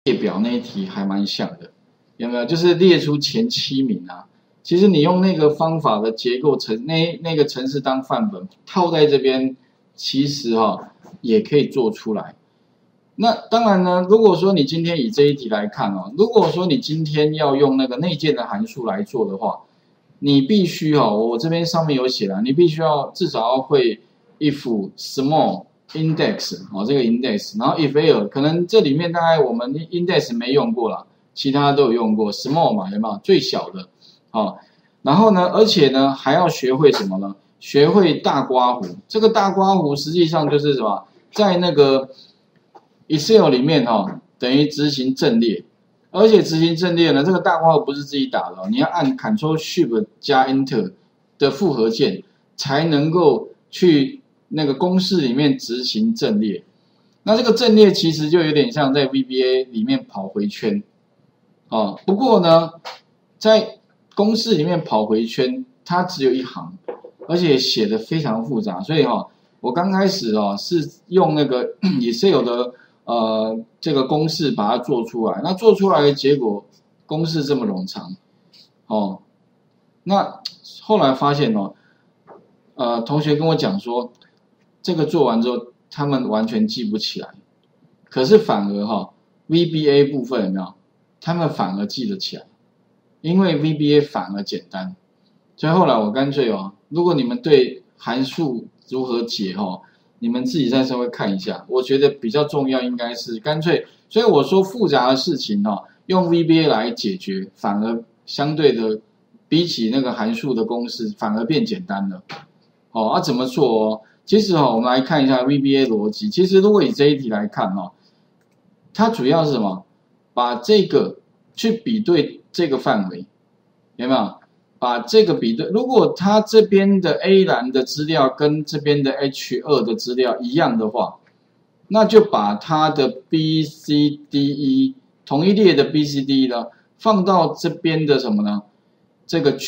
列表那一题还蛮像的，有没有？就是列出前7名啊。其实你用那个方法的结构那个程式当范本套在这边，其实也可以做出来。那当然呢，如果说你今天以这一题来看如果说你今天要用那个内建的函数来做的话，你必须我这边上面有写了，你必须要至少要会 if small index 这个 index， 然后 if l 可能这里面大概我们 index 没用过啦，其他都有用过 small 嘛，有没有最小的然后呢，而且呢还要学会什么呢？学会大刮弧。这个大刮弧实际上就是什么？在那个 Excel 里面等于执行阵列，而且执行阵列呢，这个大括号不是自己打的你要按 Ctrl Shift 加 Enter 的复合键，才能够去那个公式里面执行阵列。那这个阵列其实就有点像在 VBA 里面跑回圈不过呢，在公式里面跑回圈，它只有一行，而且写的非常复杂，所以我刚开始是用那个Excel 的这个公式把它做出来，那做出来的结果公式这么冗长那后来发现同学跟我讲说，这个做完之后他们完全记不起来，可是反而VBA 部分有没有？他们反而记得起来，因为 VBA 反而简单，所以后来我干脆如果你们对函数如何解你们自己再稍微看一下，我觉得比较重要应该是干脆，所以我说复杂的事情用 VBA 来解决，反而相对的比起那个函数的公式反而变简单了怎么做其实我们来看一下 VBA 逻辑。其实如果以这一题来看它主要是什么？把这个去比对这个范围，有没有？把这个比对，如果它这边的 A 栏的资料跟这边的 H2 的资料一样的话，那就把它的 BCDE 同一列的 BCDE 呢放到这边的什么呢？这个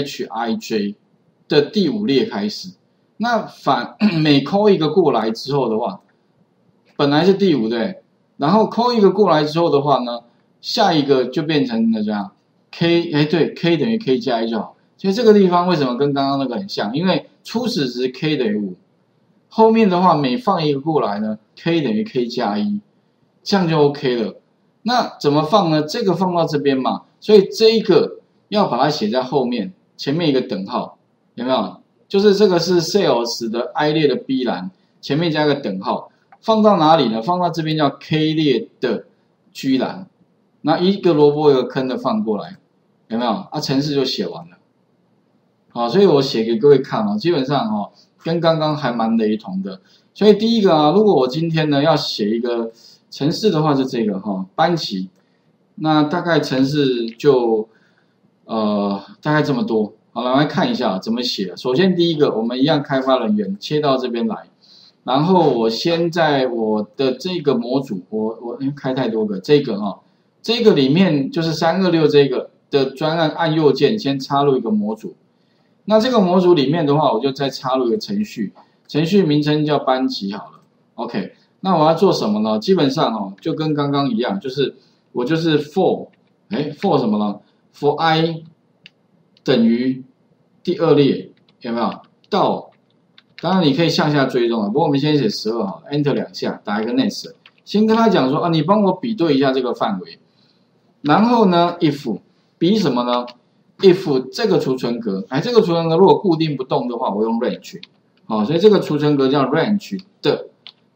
GHIJ 的第5列开始。那每抠一个过来之后的话，本来是第5对，然后抠一个过来之后的话呢，下一个就变成了这样 K 对 K 等于 K 加 1就好。所以这个地方为什么跟刚刚那个很像？因为初始值 K 等于5，后面的话每放一个过来呢 K 等于 K 加1，这样就 OK 了。那怎么放呢？这个放到这边嘛，所以这一个要把它写在后面，前面一个等号，有没有？就是这个是 Sales 的 I 列的 B 栏，前面加个等号，放到哪里呢？放到这边叫 K 列的 G 栏，那一个萝卜一个坑的放过来，有没有？程式就写完了。所以我写给各位看基本上跟刚刚还蛮雷同的。所以第一个如果我今天呢要写一个程式的话，是这个班级，那大概程式就大概这么多。好了，来看一下怎么写。首先第一个，我们一样开发人员切到这边来，然后我先在我的这个模组，我开太多个，这个这个里面就是326这个的专案，按右键先插入一个模组。那这个模组里面的话，我就再插入一个程序，程序名称叫班级好了。OK， 那我要做什么呢？基本上就跟刚刚一样，就是我就是 for 什么呢 ？for I 等于第2列，有没有？到，当然你可以向下追踪不过我们先写12好了 ，Enter 2下，打一个 next， 先跟他讲说你帮我比对一下这个范围，然后呢 if 比什么呢？if 这个储存格，这个储存格如果固定不动的话，我用 range， 所以这个储存格叫 range 的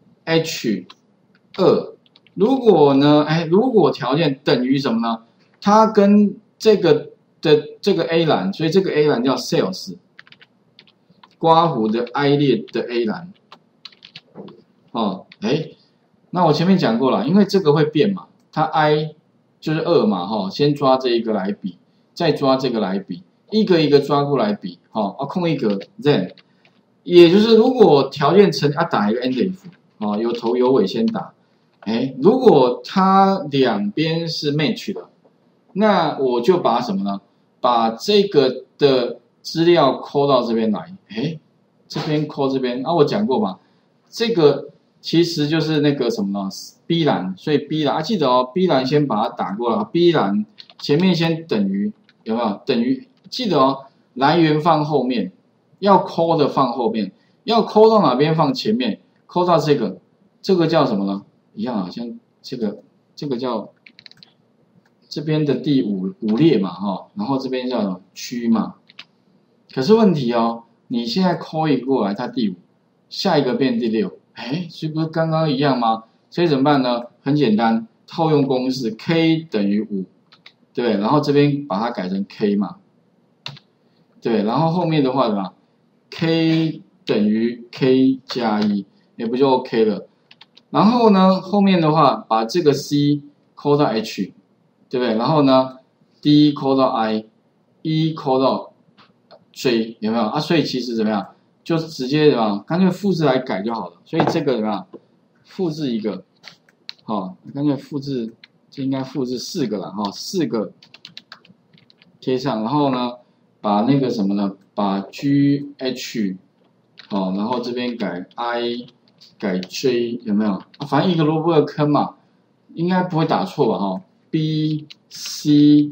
H2。如果呢，如果条件等于什么呢？它跟这个的这个 A 栏，所以这个 A 栏叫 sales， 刮弧的 I 列的 A 栏，那我前面讲过了，因为这个会变嘛，它 I 就是2嘛，先抓这一个来比。再抓这个来比，一个一个抓过来比，空一格 then， 也就是如果条件成打一个 end if，有头有尾先打，如果它两边是 match 的，那我就把什么呢？把这个的资料抠到这边来，这边抠这边我讲过嘛，这个其实就是那个什么呢 ？B 栏，所以 B 栏记得哦 ，B 栏先把它打过来 ，B 栏前面先等于有没有？等于记得哦，来源放后面，要抠的放后面，要抠到哪边放前面，抠到这个叫什么呢？一样啊，像这个叫这边的第五列嘛，然后这边叫什么区嘛？可是问题哦，你现在抠一过来，它第5，下一个变第6。所以不是刚刚一样吗？所以怎么办呢？很简单，套用公式 k 等于5，对不对？然后这边把它改成 k 嘛，对，然后后面的话什么 k 等于 k 加1，也不就 OK 了。然后呢，后面的话把这个 c 抠到 h， 对不对？然后呢 d 抠到 i，e 抠到 j， 有没有啊？所以其实怎么样？就直接怎么样，干脆复制来改就好了。所以这个怎么样，复制一个，干脆复制，这应该复制4个了，4个贴上，然后呢，把那个什么呢，把 gh，然后这边改 i， 改 j， 有没有？反正一个萝卜一个坑嘛，应该不会打错吧？b c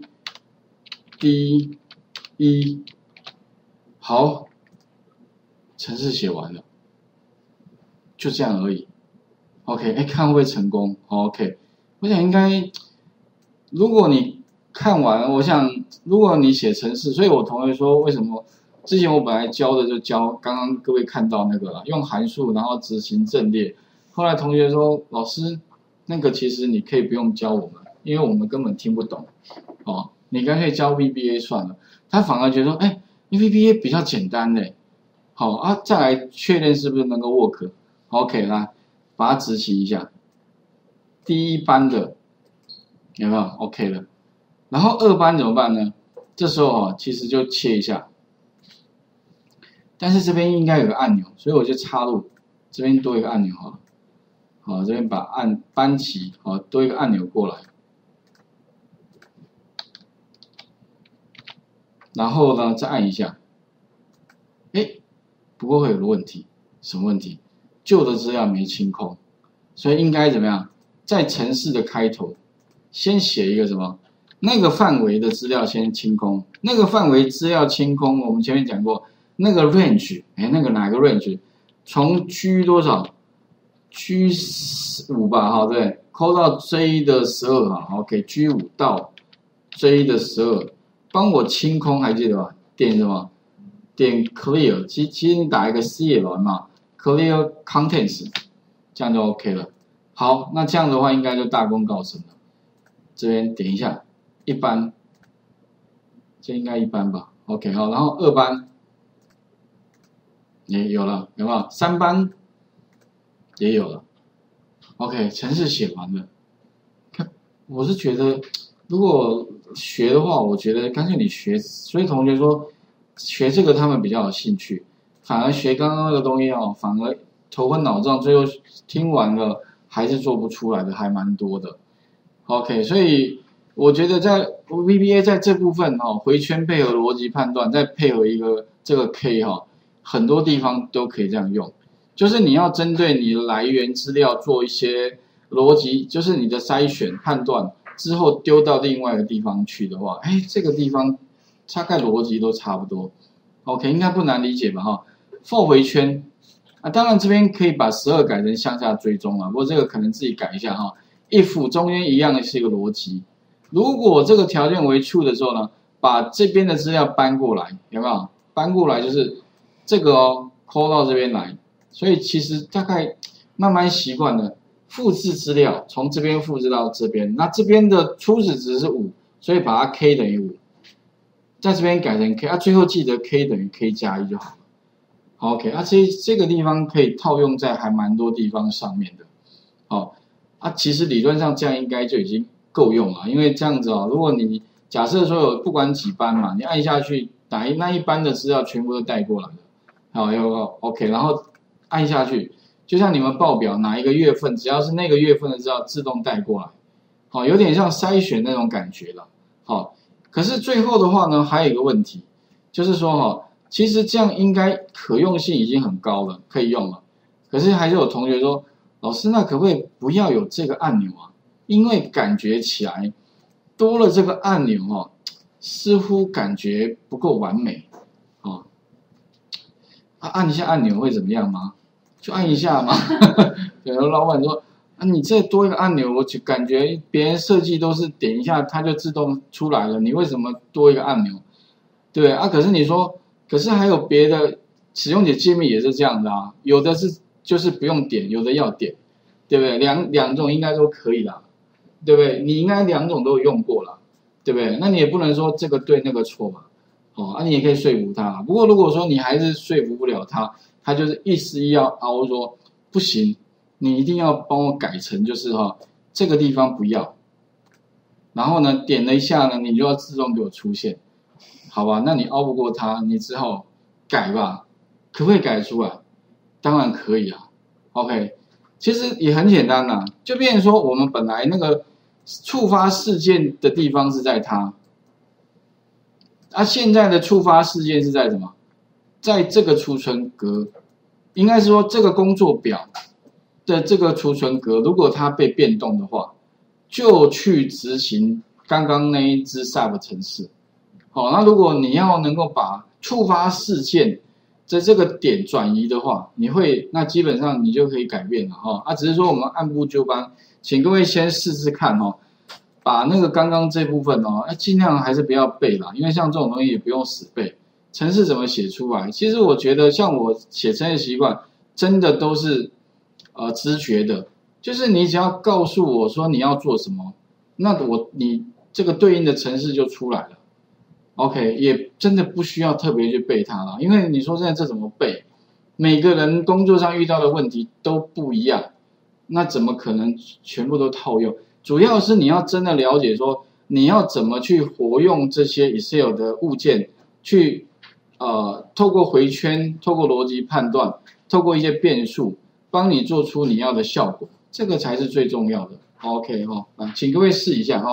d e， 好。程式写完了，就这样而已。OK， 看会不会成功 ？OK， 我想应该，如果你看完，我想如果你写程式，所以我同学说为什么之前我本来教的就教刚刚各位看到那个啦，用函数然后执行阵列。后来同学说老师，那个其实你可以不用教我们，因为我们根本听不懂。你干脆教 VBA 算了。他反而觉得说，VBA 比较简单嘞。好啊，再来确认是不是能够 work。OK， 来把它执行一下。第1班的有没有 OK 了？然后2班怎么办呢？这时候其实就切一下，但是这边应该有个按钮，所以我就插入这边多一个按钮好了。好，这边把班级多一个按钮过来，然后呢再按一下，不过会有个问题，什么问题？旧的资料没清空，所以应该怎么样？在程式的开头，先写一个什么？那个范围的资料先清空。那个范围资料清空，我们前面讲过，那个 range， 那个哪个 range？ 从 G 多少 ？G 5吧，对，抠到 J 的12，OK， G 5到 J 的12，帮我清空，还记得吧？点什么？点 clear， 其实你打一个 CL 嘛 ，clear contents， 这样就 OK 了。好，那这样的话应该就大功告成了。这边点一下1班，这应该1班吧 ？OK， 好，然后2班也有了，有没有？3班也有了。OK， 程式写完了。我是觉得，如果学的话，我觉得干脆你学。所以同学说。学这个他们比较有兴趣，反而学刚刚那个东西反而头昏脑胀，最后听完了还是做不出来的，还蛮多的。OK， 所以我觉得在 VBA 在这部分回圈配合逻辑判断，再配合一个这个 K 很多地方都可以这样用。就是你要针对你的来源资料做一些逻辑，就是你的筛选判断之后丢到另外一个地方去的话，这个地方。大概逻辑都差不多 ，OK， 应该不难理解吧？for 回圈当然这边可以把12改成向下追踪不过这个可能自己改一下if 中间一样的是一个逻辑，如果这个条件为 true 的时候呢，把这边的资料搬过来，有没有？搬过来就是这个call 到这边来，所以其实大概慢慢习惯了，复制资料从这边复制到这边，那这边的初始值是5，所以把它 k 等于5。在这边改成 k 最后记得 k 等于 k 加1就好了。OK， 这个地方可以套用在还蛮多地方上面的。其实理论上这样应该就已经够用了，因为这样子如果你假设说有不管几班嘛，你按下去那一班的资料全部都带过来了。要 OK， 然后按下去，就像你们报表哪一个月份，只要是那个月份的资料自动带过来。有点像筛选那种感觉了。可是最后的话呢，还有一个问题，就是说其实这样应该可用性已经很高了，可以用了。可是还是有同学说， 老师，那可不可以不要有这个按钮啊？因为感觉起来多了这个按钮哦，似乎感觉不够完美哦。按一下按钮会怎么样吗？就按一下嘛。有老板说啊，你这多一个按钮，我就感觉别人设计都是点一下它就自动出来了，你为什么多一个按钮？对啊，可是你说，可是还有别的使用者界面也是这样的啊，有的是就是不用点，有的要点，对不对？两种应该都可以啦，对不对？你应该两种都有用过啦，对不对？那你也不能说这个对那个错嘛，你也可以说服他。不过如果说你还是说服不了他，他就是一时一要凹说不行，你一定要帮我改成就是这个地方不要，然后呢点了一下呢，你就要自动给我出现。好吧，那你拗不过他，你只好改吧，可不可以改出来？当然可以啊。OK， 其实也很简单啦，就变成说我们本来那个触发事件的地方是在它，现在的触发事件是在什么？在这个储存格，应该是说这个工作表的这个储存格，如果它被变动的话，就去执行刚刚那一支 SAP 程式。好，那如果你要能够把触发事件在这个点转移的话，那基本上你就可以改变了哈。只是说我们按部就班，请各位先试试看哦，把那个刚刚这部分尽量还是不要背啦，因为像这种东西也不用死背。程式怎么写出来？其实我觉得像我写程式习惯，真的都是直觉的，就是你只要告诉我说你要做什么，那你这个对应的程式就出来了。OK， 也真的不需要特别去背它了，因为你说现在这怎么背？每个人工作上遇到的问题都不一样，那怎么可能全部都套用？主要是你要真的了解说，你要怎么去活用这些 Excel 的物件，去透过回圈，透过逻辑判断，透过一些变数，帮你做出你要的效果，这个才是最重要的。OK 请各位试一下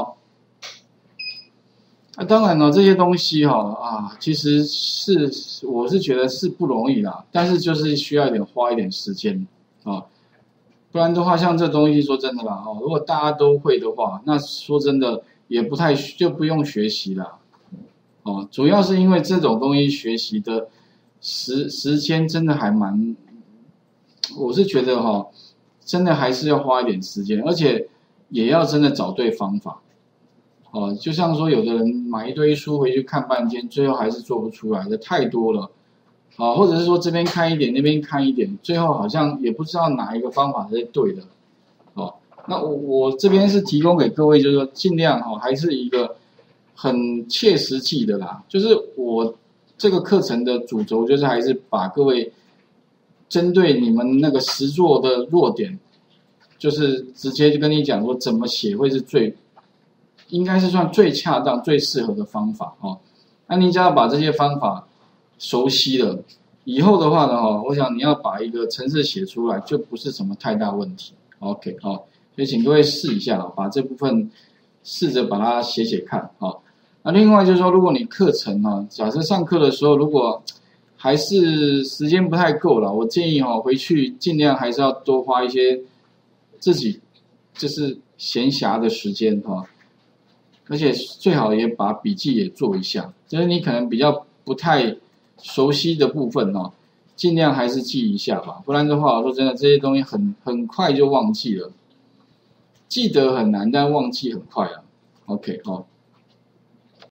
当然了，这些东西其实我是觉得是不容易啦，但是就是需要花一点时间不然的话，像这东西说真的啦如果大家都会的话，那说真的也就不用学习啦主要是因为这种东西学习的时间真的还我是觉得真的还是要花一点时间，而且也要真的找对方法。就像说有的人买一堆书回去看半天，最后还是做不出来的太多了，或者是说这边看一点，那边看一点，最后好像也不知道哪一个方法是对的，那我这边是提供给各位，就是说尽量还是一个很切实际的啦，就是我这个课程的主轴就是还是把各位针对你们那个实作的弱点，就是直接就跟你讲说怎么写会是应该是算最恰当、最适合的方法那你只要把这些方法熟悉了，以后的话呢我想你要把一个程式写出来，就不是什么太大问题。OK 所以请各位试一下把这部分试着把它写看那另外就是说，如果你课程假设上课的时候如果还是时间不太够了，我建议回去尽量还是要多花一些自己就是闲暇的时间而且最好也把笔记也做一下，就是你可能比较不太熟悉的部分尽量还是记一下吧，不然的话，说真的，这些东西很快就忘记了，记得很难，但忘记很快啊。OK